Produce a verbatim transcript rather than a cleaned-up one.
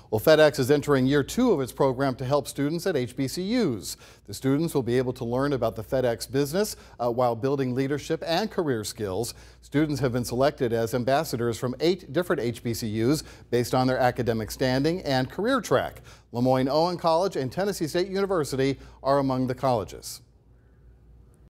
Well, FedEx is entering year two of its program to help students at H B C Us. The students will be able to learn about the FedEx business uh, while building leadership and career skills. Students have been selected as ambassadors from eight different H B C Us based on their academic standing and career track. Lemoyne-Owen College and Tennessee State University are among the colleges.